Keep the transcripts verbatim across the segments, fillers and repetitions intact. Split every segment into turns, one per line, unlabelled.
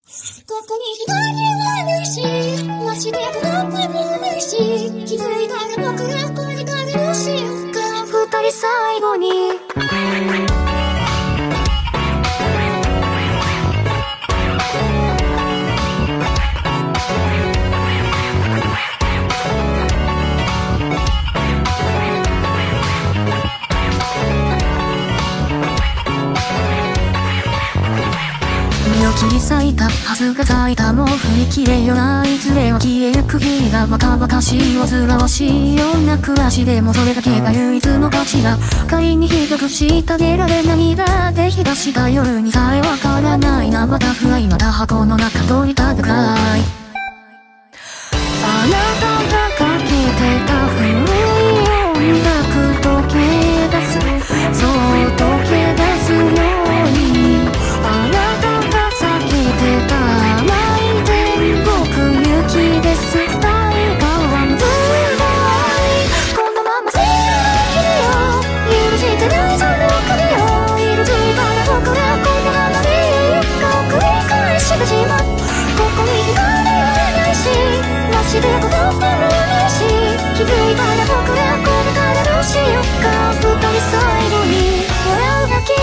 ここに光はないし、街で子供もないし、気づいたら僕らこれからどうしようか。二人最後に切り裂いたはずが咲いたもう振り切れよないずれは消えゆく日が若々しい煩わしいような暮らしでもそれだけが唯一の価値だ。仮にひどくしてあげられ涙で日がした夜にさえわからないなバタフライまだ箱の中取りたくないあなたがかけてた古い音楽溶け出すそう溶け出すようにあなた街で子供もないし気づいたら僕らこれからどうしようか。二人最後に笑うだけ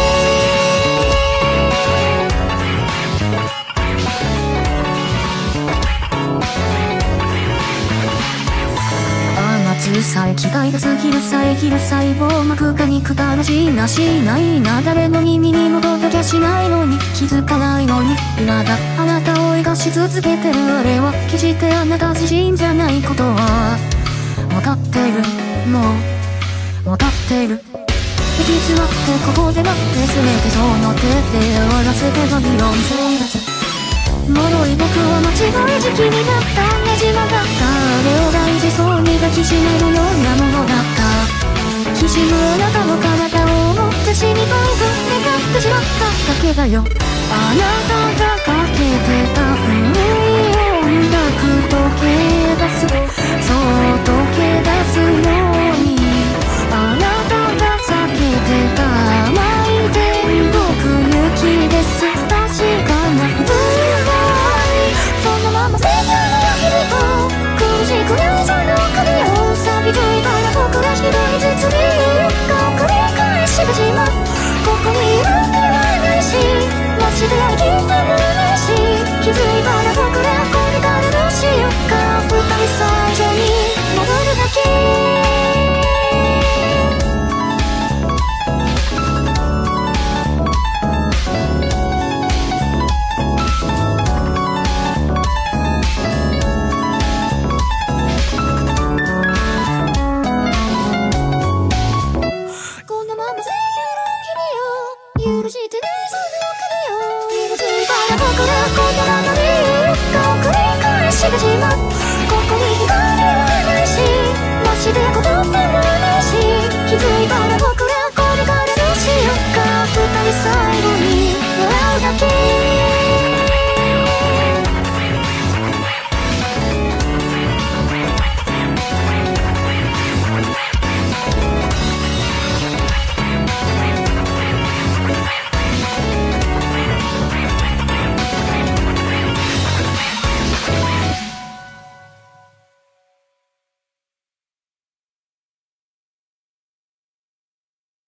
雨さえ機械が過ぎる遮る細胞膜が憎たらしいなしないな誰の耳にも届けしないのに気づかないのに今だあなたを追い出し続けてるあれは決してあなた自身じゃないことは分かってるもう分かってる行き詰まってここで待って全てその手で終わらせてバビロン生活脆い僕は間違い時期になったねじ曲がったあれを大事そうに抱きしめるようなものだったきしむあなたの体を思って死にたいと願ってしまっただけだよあなたがかけてた古い音楽溶け出すそう溶け出すようにあなたが避けてた甘い天国行きです確かな普通そのまま世界の日々と苦しくないその髪を錆びついたら僕ら一人ずつ理由が繰り返してしまうここにいるんではないし街で生きてもないし気づいたら僕らこれからどうしようか。二人最初に戻るだけ許してねその首を色づいたら僕らこのままでが繰り返してしまうここに光はないし街で子供もないし気づいた